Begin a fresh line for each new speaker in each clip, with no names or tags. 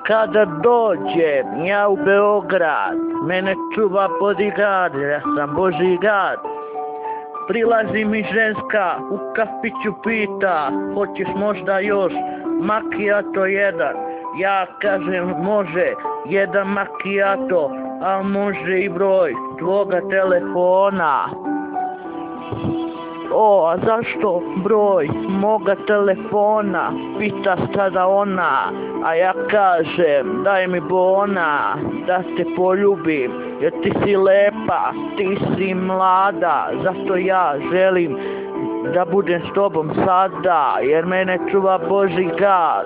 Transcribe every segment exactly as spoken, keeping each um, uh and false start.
Kada dođem ja u Beograd, mene čuva bodyguard, ja sam Božji gad. Prilazi mi ženska, u kafiću pita, hoćeš možda još macchiato jedan? Ja kažem može, jedan macchiato, a može i broj tvoga telefona. O, a zašto broj moga telefona? Pita sada ona, a ja kažem daj mi bona, da te poljubim, jer ti si lepa, ti si mlada, zato ja želim da budem s tobom sada, jer mene čuva Božji gad.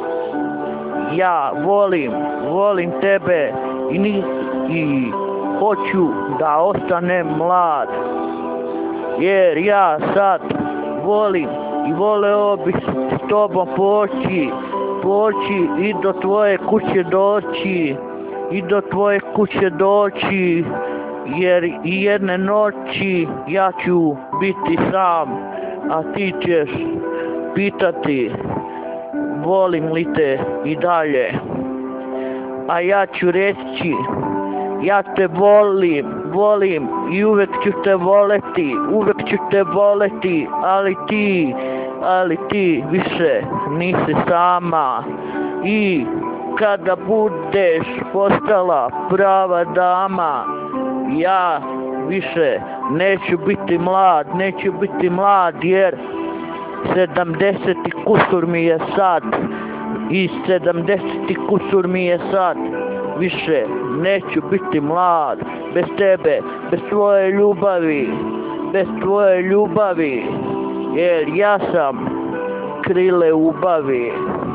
Ja volim, volim tebe i, ni, i hoću da ostanem mlad. Jer ja sad volim i voleo bih s tobom poći, poći i do tvoje kuće doći, i do tvoje kuće doći, jer i jedne noći ja ću biti sam, a ti ćeš pitati volim li te i dalje, a ja ću reći ja te volim, volim i uvek ću te voleti, uvek ću te voleti, ali ti, ali ti više nisi sama. I kada budeš postala prava dama, ja više neću biti mlad, neću biti mlad jer sedamdeset kusur mi je sad, i sedamdeset kusur mi je sad. Više neću biti mlad, bez tebe, bez tvoje ljubavi, bez tvoje ljubavi, jer ja sam krile ubavi.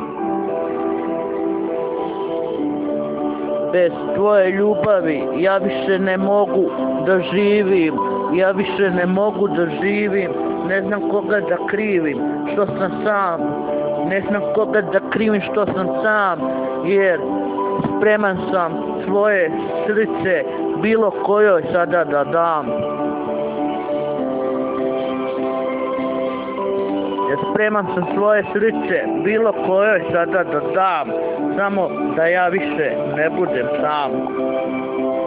Bez tvoje ljubavi ja više ne mogu da živim, ja više ne mogu da živim, ne znam koga da krivim, što sam sam, ne znam koga da krivim što sam sam, jer spreman sam svoje srce bilo kojoj sada da dam. Jer spreman sam svoje srce bilo kojoj sada da dam, samo da ja više ne budem sam.